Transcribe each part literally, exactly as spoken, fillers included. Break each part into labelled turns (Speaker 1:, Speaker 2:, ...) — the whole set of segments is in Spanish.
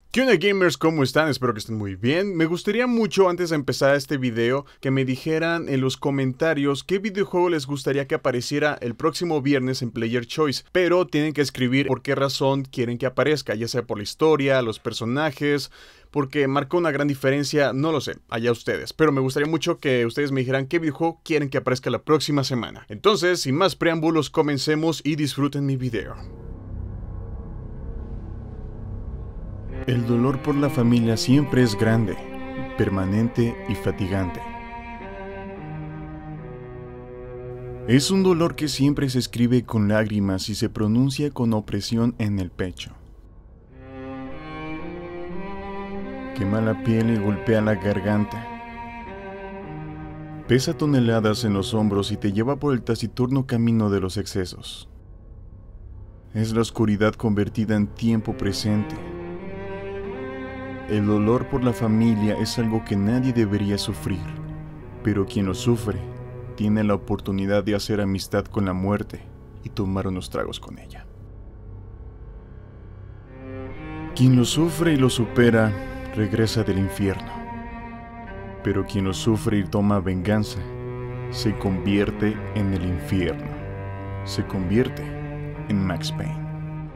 Speaker 1: ¿Qué onda, gamers? ¿Cómo están? Espero que estén muy bien. Me gustaría mucho, antes de empezar este video, que me dijeran en los comentarios qué videojuego les gustaría que apareciera el próximo viernes en Player Choice. Pero tienen que escribir por qué razón quieren que aparezca, ya sea por la historia, los personajes, porque marcó una gran diferencia, no lo sé, allá ustedes. Pero me gustaría mucho que ustedes me dijeran qué videojuego quieren que aparezca la próxima semana. Entonces, sin más preámbulos, comencemos y disfruten mi video. El dolor por la familia siempre es grande, permanente y fatigante. Es un dolor que siempre se escribe con lágrimas y se pronuncia con opresión en el pecho. Quema la piel y golpea la garganta. Pesa toneladas en los hombros y te lleva por el taciturno camino de los excesos. Es la oscuridad convertida en tiempo presente. El dolor por la familia es algo que nadie debería sufrir, pero quien lo sufre tiene la oportunidad de hacer amistad con la muerte y tomar unos tragos con ella. Quien lo sufre y lo supera regresa del infierno, pero quien lo sufre y toma venganza se convierte en el infierno, se convierte en Max Payne.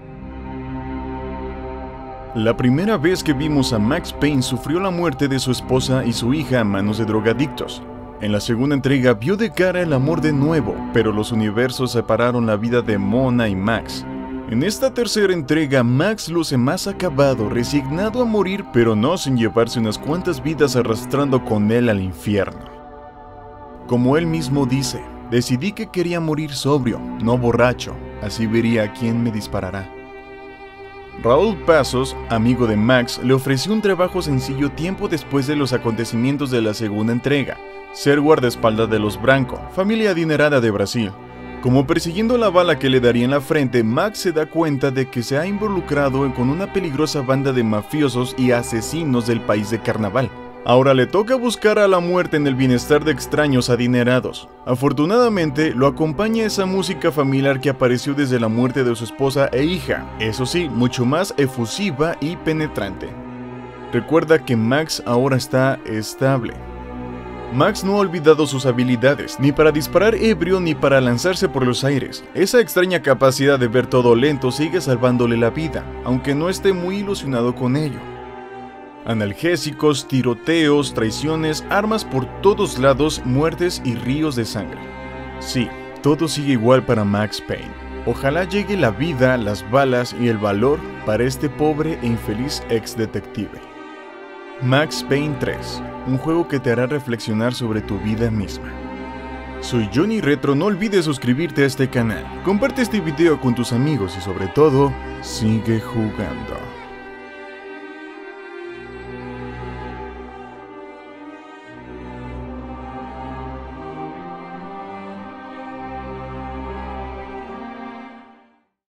Speaker 1: La primera vez que vimos a Max Payne sufrió la muerte de su esposa y su hija a manos de drogadictos. En la segunda entrega vio de cara el amor de nuevo, pero los universos separaron la vida de Mona y Max. En esta tercera entrega, Max luce más acabado, resignado a morir, pero no sin llevarse unas cuantas vidas arrastrando con él al infierno. Como él mismo dice, decidí que quería morir sobrio, no borracho, así vería a quién me disparará. Raúl Pasos, amigo de Max, le ofreció un trabajo sencillo tiempo después de los acontecimientos de la segunda entrega: ser guardaespaldas de los Branco, familia adinerada de Brasil. Como persiguiendo la bala que le daría en la frente, Max se da cuenta de que se ha involucrado con una peligrosa banda de mafiosos y asesinos del país de Carnaval. Ahora le toca buscar a la muerte en el bienestar de extraños adinerados. Afortunadamente, lo acompaña esa música familiar que apareció desde la muerte de su esposa e hija, eso sí, mucho más efusiva y penetrante. Recuerda que Max ahora está estable. Max no ha olvidado sus habilidades, ni para disparar ebrio ni para lanzarse por los aires. Esa extraña capacidad de ver todo lento sigue salvándole la vida, aunque no esté muy ilusionado con ello. Analgésicos, tiroteos, traiciones, armas por todos lados, muertes y ríos de sangre. Sí, todo sigue igual para Max Payne. Ojalá llegue la vida, las balas y el valor para este pobre e infeliz ex detective. Max Payne tres, un juego que te hará reflexionar sobre tu vida misma. Soy Johnny Retro, no olvides suscribirte a este canal, comparte este video con tus amigos y sobre todo, sigue jugando.